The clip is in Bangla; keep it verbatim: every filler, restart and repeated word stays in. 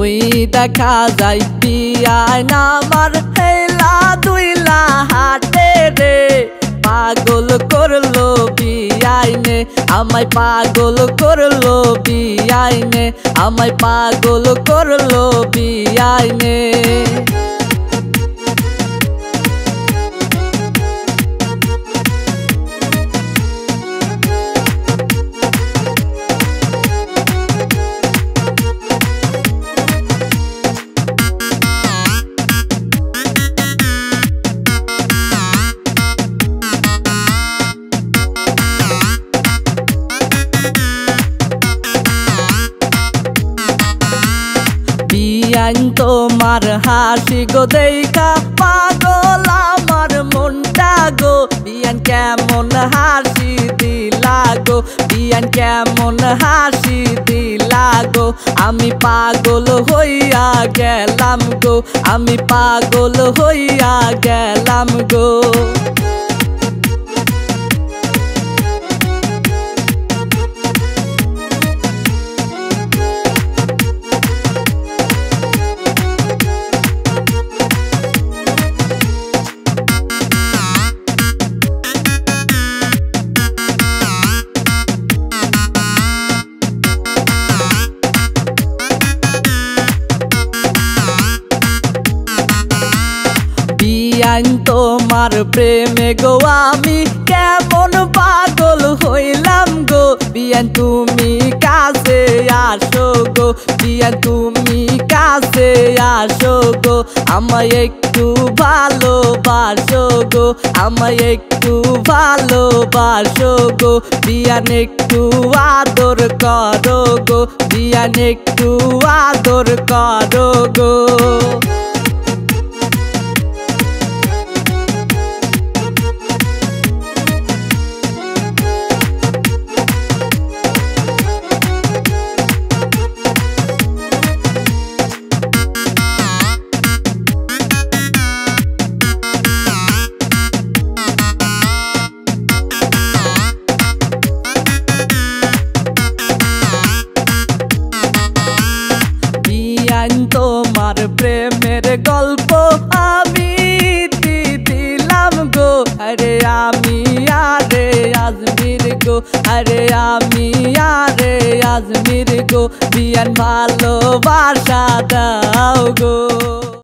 ওই দেখা যাই বিয়ায় নামার হেলা দুইলা হাটে রে পাগল করলো বিয়াইনে আমায় পাগল করলো বিয়াইনে আমায় পাগল করলো বিয়াইনে বিয়াইন তোমার হাসি গো দেখা পাগল আমার মনটা গো বিয়ান কেমন হাসি দিলা গো বিয়ান কেমন হাসি দিলা গো আমি পাগল হইয়া গেলাম গো আমি পাগল হইয়া গেলাম গো বিয়াইন তোমার প্রেমে গো আমি কেমন পাগল হইলাম গো বিয়ান তুমি কাছে আসো গো বিয়ান তুমি কাছে আসো গো আমায় একটু ভালোবাসো গো আমায় একটু ভালোবাসো গো বিয়ান একটু আদর করো গো বিয়ান একটু আদর করো গো তোমার প্রেমের গল্প আমি দিলাম গো আরে আমি আরে আজমির গো আরে আমি আরে আজমির গো বিয়ান ভালোবাসা দাও গো।